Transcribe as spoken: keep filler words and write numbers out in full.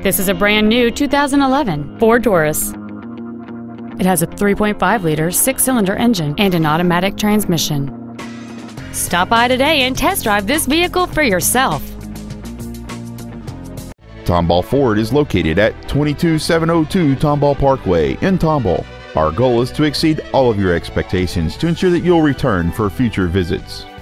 This is a brand new two thousand eleven Ford Taurus. It has a three point five liter six-cylinder engine and an automatic transmission. Stop by today and test drive this vehicle for yourself. Tomball Ford is located at twenty-two seven oh two Tomball Parkway in Tomball. Our goal is to exceed all of your expectations to ensure that you'll return for future visits.